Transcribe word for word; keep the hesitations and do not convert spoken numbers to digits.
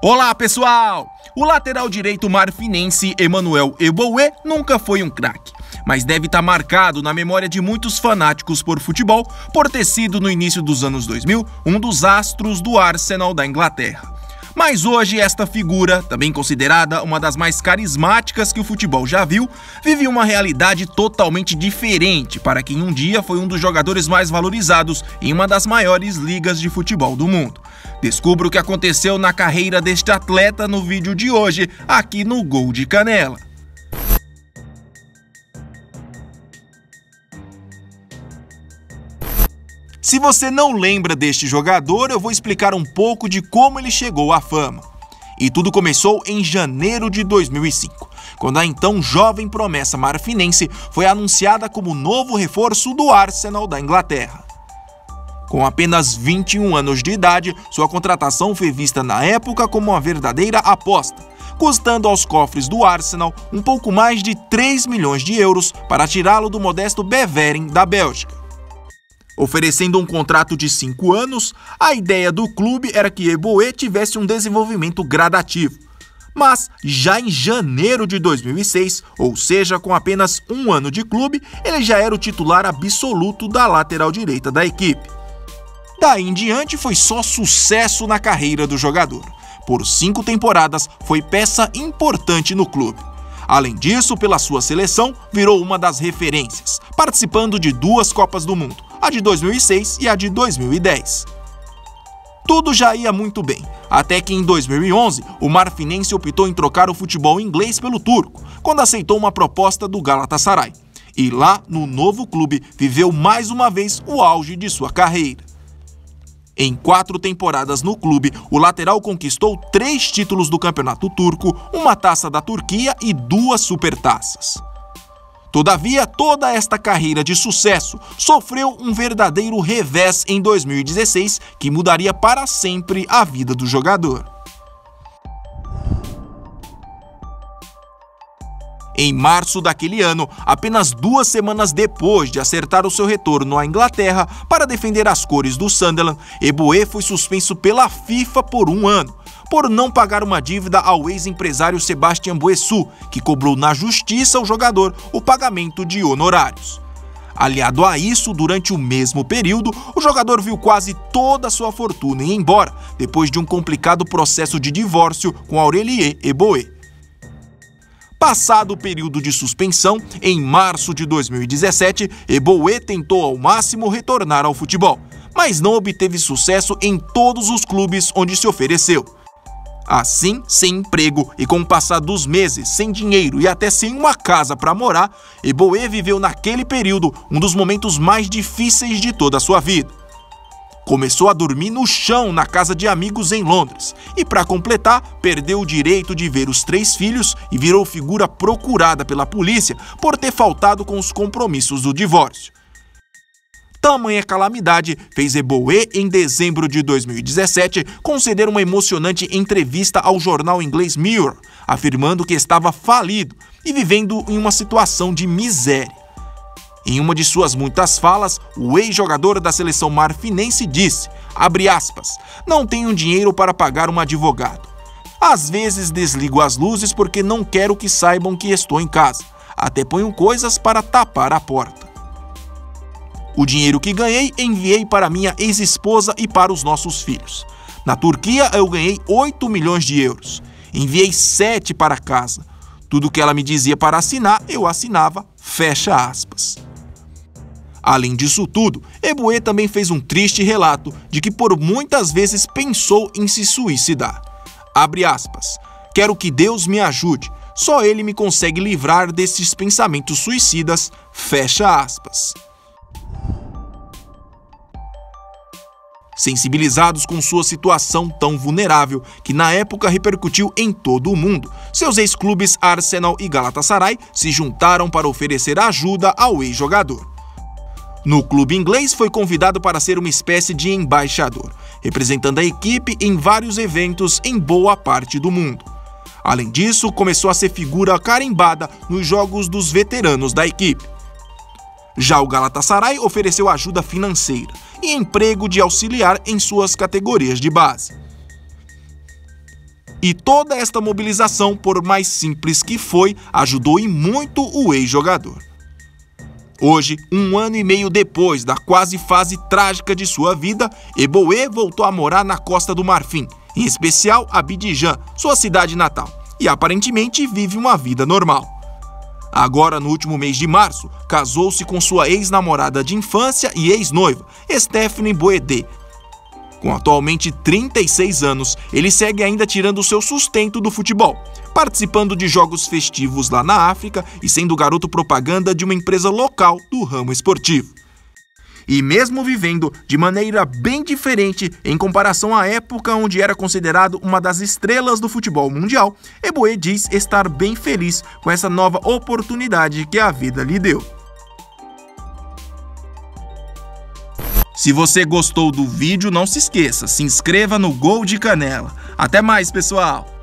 Olá, pessoal! O lateral direito marfinense Emmanuel Eboue nunca foi um craque, mas deve estar marcado na memória de muitos fanáticos por futebol por ter sido, no início dos anos dois mil, um dos astros do Arsenal da Inglaterra. Mas hoje esta figura, também considerada uma das mais carismáticas que o futebol já viu, vive uma realidade totalmente diferente para quem um dia foi um dos jogadores mais valorizados em uma das maiores ligas de futebol do mundo. Descubra o que aconteceu na carreira deste atleta no vídeo de hoje, aqui no Gol de Canela. Se você não lembra deste jogador, eu vou explicar um pouco de como ele chegou à fama. E tudo começou em janeiro de dois mil e cinco, quando a então jovem promessa marfinense foi anunciada como novo reforço do Arsenal da Inglaterra. Com apenas vinte e um anos de idade, sua contratação foi vista na época como uma verdadeira aposta, custando aos cofres do Arsenal um pouco mais de três milhões de euros para tirá-lo do modesto Beveren da Bélgica. Oferecendo um contrato de cinco anos, a ideia do clube era que Eboue tivesse um desenvolvimento gradativo. Mas, já em janeiro de dois mil e seis, ou seja, com apenas um ano de clube, ele já era o titular absoluto da lateral direita da equipe. Daí em diante foi só sucesso na carreira do jogador. Por cinco temporadas foi peça importante no clube. Além disso, pela sua seleção, virou uma das referências, participando de duas Copas do Mundo, a de dois mil e seis e a de dois mil e dez. Tudo já ia muito bem, até que em dois mil e onze o marfinense optou em trocar o futebol inglês pelo turco, quando aceitou uma proposta do Galatasaray. E lá, no novo clube, viveu mais uma vez o auge de sua carreira. Em quatro temporadas no clube, o lateral conquistou três títulos do Campeonato Turco, uma taça da Turquia e duas supertaças. Todavia, toda esta carreira de sucesso sofreu um verdadeiro revés em dois mil e dezesseis que mudaria para sempre a vida do jogador. Em março daquele ano, apenas duas semanas depois de acertar o seu retorno à Inglaterra para defender as cores do Sunderland, Eboue foi suspenso pela FIFA por um ano, por não pagar uma dívida ao ex-empresário Sebastian Boessu, que cobrou na justiça ao jogador o pagamento de honorários. Aliado a isso, durante o mesmo período, o jogador viu quase toda a sua fortuna ir embora, depois de um complicado processo de divórcio com Aurélien Eboue. Passado o período de suspensão, em março de dois mil e dezessete, Eboue tentou ao máximo retornar ao futebol, mas não obteve sucesso em todos os clubes onde se ofereceu. Assim, sem emprego e com o passar dos meses, sem dinheiro e até sem uma casa para morar, Eboue viveu naquele período um dos momentos mais difíceis de toda a sua vida. Começou a dormir no chão na casa de amigos em Londres e, para completar, perdeu o direito de ver os três filhos e virou figura procurada pela polícia por ter faltado com os compromissos do divórcio. Tamanha calamidade fez Eboue, em dezembro de dois mil e dezessete, conceder uma emocionante entrevista ao jornal inglês Mirror, afirmando que estava falido e vivendo em uma situação de miséria. Em uma de suas muitas falas, o ex-jogador da seleção marfinense disse, abre aspas, não tenho dinheiro para pagar um advogado. Às vezes desligo as luzes porque não quero que saibam que estou em casa. Até ponho coisas para tapar a porta. O dinheiro que ganhei enviei para minha ex-esposa e para os nossos filhos. Na Turquia eu ganhei oito milhões de euros. Enviei sete para casa. Tudo que ela me dizia para assinar, eu assinava, fecha aspas. Além disso tudo, Eboue também fez um triste relato de que por muitas vezes pensou em se suicidar. Abre aspas, quero que Deus me ajude, só Ele me consegue livrar desses pensamentos suicidas, fecha aspas. Sensibilizados com sua situação tão vulnerável, que na época repercutiu em todo o mundo, seus ex-clubes Arsenal e Galatasaray se juntaram para oferecer ajuda ao ex-jogador. No clube inglês, foi convidado para ser uma espécie de embaixador, representando a equipe em vários eventos em boa parte do mundo. Além disso, começou a ser figura carimbada nos jogos dos veteranos da equipe. Já o Galatasaray ofereceu ajuda financeira e emprego de auxiliar em suas categorias de base. E toda esta mobilização, por mais simples que foi, ajudou e muito o ex-jogador. Hoje, um ano e meio depois da quase fase trágica de sua vida, Eboe voltou a morar na Costa do Marfim, em especial Abidjan, sua cidade natal, e aparentemente vive uma vida normal. Agora, no último mês de março, casou-se com sua ex-namorada de infância e ex-noiva, Stephanie Boedé. Com atualmente trinta e seis anos, ele segue ainda tirando seu sustento do futebol, participando de jogos festivos lá na África e sendo garoto propaganda de uma empresa local do ramo esportivo. E mesmo vivendo de maneira bem diferente em comparação à época onde era considerado uma das estrelas do futebol mundial, Eboe diz estar bem feliz com essa nova oportunidade que a vida lhe deu. Se você gostou do vídeo, não se esqueça, se inscreva no Gol de Canela. Até mais, pessoal!